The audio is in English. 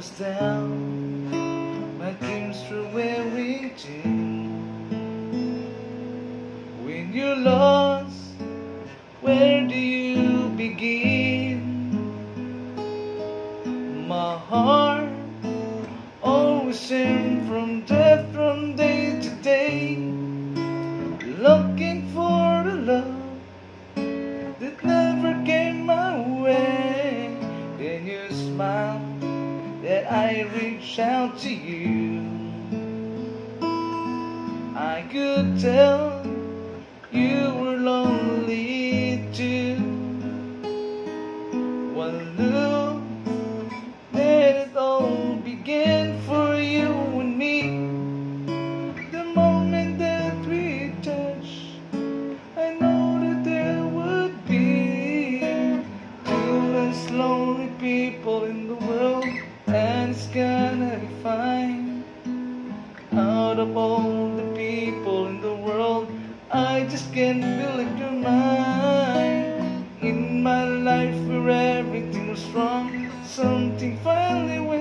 was down, my dreams were wearing thin. When you're lost, where do you begin? My heart always yearns from day to day, looking for the love that never came my way. Then you smile that I reach out to you. I could tell you were lonely too. One look, then it all began for you and me. The moment that we touched, I know that there would be two less lonely people in the world, and it's gonna be fine. Out of all the people in the world, I just can't believe you're mine. In my life where everything was wrong, something finally went